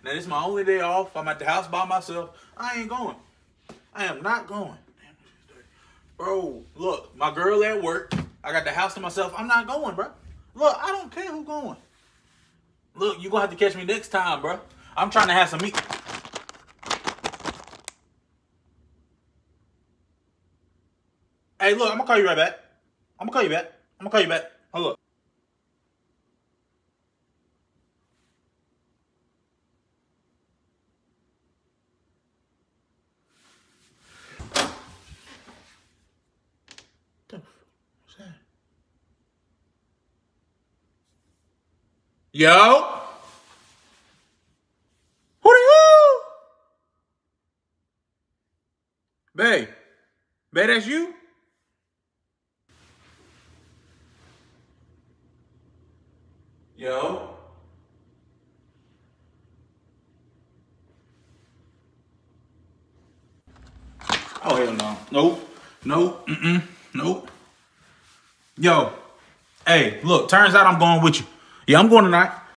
Now, this is my only day off. I'm at the house by myself. I ain't going. I am not going. Bro, look, my girl at work. I got the house to myself. I'm not going, bro. Look, I don't care who's going. Look, you're going to have to catch me next time, bro. I'm trying to have some meat. Hey, look, I'm going to call you right back. I'm going to call you back. I'm going to call you back. Hold up. What's that? Yo? Who the hell? Babe. Babe, that's you? Yo? Oh, hell no. Nope. Nope. Nope. Yo. Hey, look, turns out I'm going with you. Yeah, I'm going tonight.